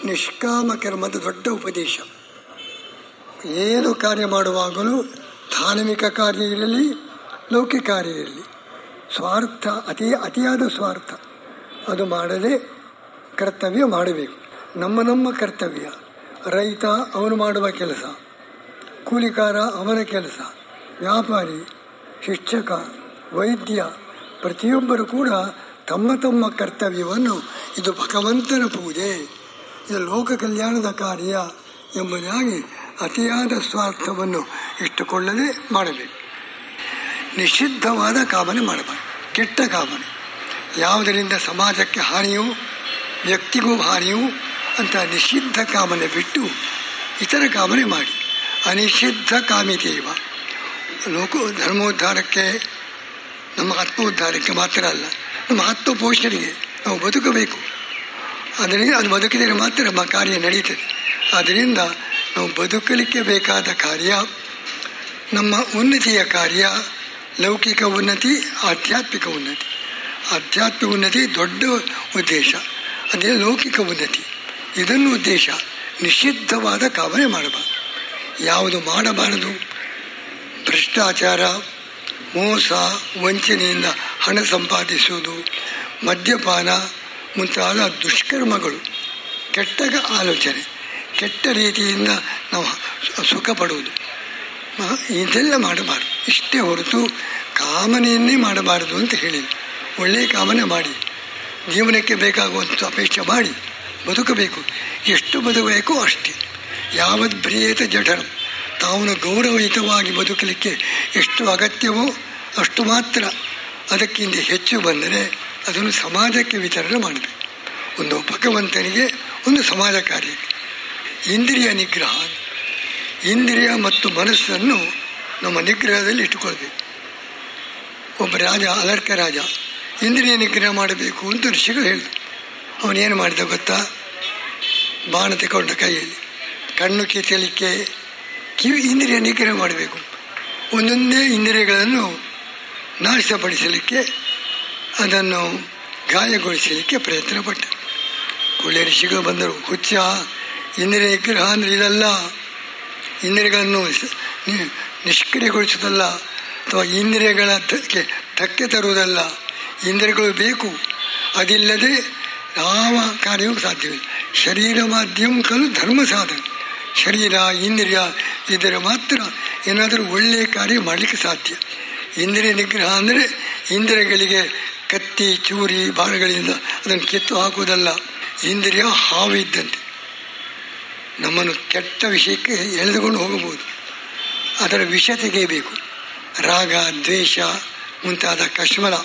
ನಿಷ್ಕಾಮ ಕರ್ಮದ ದೊಡ್ಡ ಉಪದೇಶ. ಏನು ಕಾರ್ಯ ಮಾಡುವಾಗಲೂ ಧಾರ್ಮಿಕ ಕಾರ್ಯ ಇರಲಿ, ಲೌಕಿಕ ಕಾರ್ಯ ಇರಲಿ, ಸ್ವಾರ್ಥ ಅತಿಯಾದ ಸ್ವಾರ್ಥ ಅದು ಮಾಡದೆ ಕರ್ತವ್ಯ ಮಾಡಬೇಕು. ನಮ್ಮ ಕರ್ತವ್ಯ. ರೈತ ಅವನು ಮಾಡುವ ಕೆಲಸ, ಕೂಲಿಕಾರ ಅವನ ಕೆಲಸ, ವ್ಯಾಪಾರಿ, ಶಿಕ್ಷಕ, ವೈದ್ಯ ಪ್ರತಿಯೊಬ್ಬರು ಕೂಡ ತಮ್ಮ ಕರ್ತವ್ಯವನ್ನು ಇದು ಭಗವಂತನ ಪೂಜೆ, ಇದು ಲೋಕ ಕಲ್ಯಾಣದ ಕಾರ್ಯ ಎಂಬುದಾಗಿ ಅತಿಯಾದ ಸ್ವಾರ್ಥವನ್ನು ಇಟ್ಟುಕೊಳ್ಳದೆ ಮಾಡಬೇಕು. ನಿಷಿದ್ಧವಾದ ಕಾಮನೆ ಮಾಡಬಾರದು. ಕೆಟ್ಟ ಕಾಮನೆ ಯಾವುದರಿಂದ ಸಮಾಜಕ್ಕೆ ಹಾನಿಯೋ ವ್ಯಕ್ತಿಗೂ ಹಾನಿಯೋ ಅಂತ ನಿಷಿದ್ಧ ಕಾಮನೆ ಬಿಟ್ಟು ಇತರ ಕಾಮನೆ ಮಾಡಿ. ಅನಿಷಿದ್ಧ ಕಾಮಿತೇವ. ಧರ್ಮೋದ್ಧಾರಕ್ಕೆ, ನಮ್ಮ ಆತ್ಮೋದ್ಧಾರಕ್ಕೆ ಮಾತ್ರ ಅಲ್ಲ, ನಮ್ಮ ಆತ್ಮ ಪೋಷಣೆಗೆ ನಾವು ಬದುಕಬೇಕು. ಅದರಿಂದ ಅದು ಬದುಕಿದರೆ ಮಾತ್ರ ನಮ್ಮ ಕಾರ್ಯ ನಡೀತದೆ. ಆದ್ದರಿಂದ ನಾವು ಬದುಕಲಿಕ್ಕೆ ಬೇಕಾದ ಕಾರ್ಯ, ನಮ್ಮ ಉನ್ನತಿಯ ಕಾರ್ಯ, ಲೌಕಿಕ ಉನ್ನತಿ, ಆಧ್ಯಾತ್ಮಿಕ ಉನ್ನತಿ. ಆಧ್ಯಾತ್ಮಿಕ ಉನ್ನತಿ ದೊಡ್ಡ ಉದ್ದೇಶ, ಅದೇ ಲೌಕಿಕ ಉನ್ನತಿ. ಇದನ್ನು ಉದ್ದೇಶ. ನಿಷಿದ್ಧವಾದ ಕಾಮನೆ ಮಾಡಬಾರದು. ಯಾವುದು ಮಾಡಬಾರದು? ಭ್ರಷ್ಟಾಚಾರ, ಮೋಸ, ವಂಚನೆಯಿಂದ ಹಣ ಸಂಪಾದಿಸುವುದು, ಮದ್ಯಪಾನ ಮುಂತಾದ ದುಷ್ಕರ್ಮಗಳು, ಕೆಟ್ಟ ಆಲೋಚನೆ, ಕೆಟ್ಟ ರೀತಿಯಿಂದ ನಾವು ಸುಖ ಪಡುವುದು, ಇದೆಲ್ಲ ಮಾಡಬಾರ್ದು. ಇಷ್ಟೇ ಹೊರತು ಕಾಮನೆಯನ್ನೇ ಮಾಡಬಾರದು ಅಂತ ಹೇಳಿದೆ. ಒಳ್ಳೆಯ ಕಾಮನೆ ಮಾಡಿ, ಜೀವನಕ್ಕೆ ಬೇಕಾಗುವಂಥ ಅಪೇಕ್ಷೆ ಮಾಡಿ ಬದುಕಬೇಕು. ಎಷ್ಟು ಬದುಕಬೇಕೋ ಅಷ್ಟೇ. ಯಾವತ್ ಬ್ರಿಯೇತ ಜಠರಂ. ತಾವು ಗೌರವಯುತವಾಗಿ ಬದುಕಲಿಕ್ಕೆ ಎಷ್ಟು ಅಗತ್ಯವೋ ಅಷ್ಟು ಮಾತ್ರ. ಅದಕ್ಕಿಂತ ಹೆಚ್ಚು ಬಂದರೆ ಅದನ್ನು ಸಮಾಜಕ್ಕೆ ವಿತರಣೆ ಮಾಡಬೇಕು. ಒಂದು ಭಗವಂತನಿಗೆ, ಒಂದು ಸಮಾಜ ಕಾರ್ಯಕ್ಕೆ. ಇಂದ್ರಿಯ ನಿಗ್ರಹ. ಇಂದ್ರಿಯ ಮತ್ತು ಮನಸ್ಸನ್ನು ನಮ್ಮ ನಿಗ್ರಹದಲ್ಲಿ ಇಟ್ಟುಕೊಳ್ಬೇಕು. ಒಬ್ಬ ರಾಜ, ಅಲರ್ಕ ರಾಜ, ಇಂದ್ರಿಯ ನಿಗ್ರಹ ಮಾಡಬೇಕು ಅಂತ ಋಷಿಗಳು ಹೇಳಿದ್ರು. ಅವನೇನು ಮಾಡಿದ ಗೊತ್ತಾ? ಬಾಣ ತಗೊಂಡ ಕೈಯಲ್ಲಿ ಕಣ್ಣು ಕಿತ್ತಲಿಕ್ಕೆ, ಕಿವಿ, ಇಂದ್ರಿಯ ನಿಗ್ರಹ ಮಾಡಬೇಕು. ಒಂದೊಂದೇ ಇಂದ್ರಿಯಗಳನ್ನು ನಾಶಪಡಿಸಲಿಕ್ಕೆ, ಅದನ್ನು ಗಾಯಗೊಳಿಸಲಿಕ್ಕೆ ಪ್ರಯತ್ನ ಪಟ್ಟ. ಒಳ್ಳೆಯ ಋಷಿಗಳು ಬಂದರು. ಹುಚ್ಚ, ಇಂದ್ರಿಯ ನಿಗ್ರಹ ಅಂದರೆ ಇದಲ್ಲ, ಇಂದ್ರಿಯಗಳನ್ನು ನಿಷ್ಕ್ರಿಯಗೊಳಿಸೋದಲ್ಲ, ಅಥವಾ ಇಂದ್ರಿಯಗಳ ಧಕ್ಕೆ ತರುವುದಲ್ಲ. ಇಂದ್ರಿಯಗಳು ಬೇಕು, ಅದಿಲ್ಲದೆ ಯಾವ ಕಾರ್ಯವೂ ಸಾಧ್ಯವಿಲ್ಲ. ಶರೀರ ಮಾಧ್ಯಮ ಕಲು ಧರ್ಮ ಸಾಧನ. ಶರೀರ, ಇಂದ್ರಿಯ ಇದರ ಮಾತ್ರ ಏನಾದರೂ ಒಳ್ಳೆಯ ಕಾರ್ಯ ಮಾಡಲಿಕ್ಕೆ ಸಾಧ್ಯ. ಇಂದ್ರಿಯ ನಿಗ್ರಹ ಅಂದರೆ ಇಂದ್ರಿಯಗಳಿಗೆ ಕತ್ತಿ, ಚೂರಿ, ಬಾಣಗಳಿಂದ ಅದನ್ನು ಕಿತ್ತು ಹಾಕುವುದಲ್ಲ. ಇಂದ್ರಿಯ ಹಾವು ಇದ್ದಂತೆ, ನಮ್ಮನ್ನು ಕೆಟ್ಟ ವಿಷಯಕ್ಕೆ ಎಳೆದುಕೊಂಡು ಹೋಗಬಹುದು. ಅದರ ವಿಷ ತೆಗೆಯಬೇಕು. ರಾಗ, ದ್ವೇಷ ಮುಂತಾದ ಕಶ್ಮಲ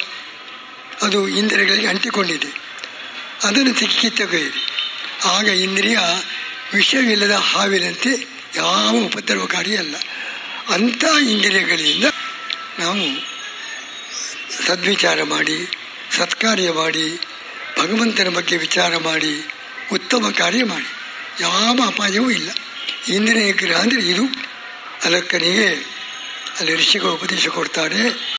ಅದು ಇಂದ್ರಿಯಗಳಿಗೆ ಅಂಟಿಕೊಂಡಿದೆ, ಅದನ್ನು ಕಿತ್ತೊಗೆಯಿರಿ. ಆಗ ಇಂದ್ರಿಯ ವಿಷವಿಲ್ಲದ ಹಾವಿನಂತೆ ಯಾವ ಉಪದ್ರವಕಾರಿ ಅಲ್ಲ. ಅಂಥ ಇಂದ್ರಿಯಗಳಿಂದ ನಾವು ಸದ್ವಿಚಾರ ಮಾಡಿ, ಸತ್ಕಾರ್ಯ ಮಾಡಿ, ಭಗವಂತನ ಬಗ್ಗೆ ವಿಚಾರ ಮಾಡಿ, ಉತ್ತಮ ಕಾರ್ಯ ಮಾಡಿ, ಯಾವ ಅಪಾಯವೂ ಇಲ್ಲ. ಇಂದ್ರಿಯ ನಿಗ್ರಹ ಅಂದರೆ ಇದು. ಅಲಕ್ಕನಿಗೆ ಅಲ್ಲಿ ಋಷಿಗಳು ಉಪದೇಶ ಕೊಡ್ತಾರೆ.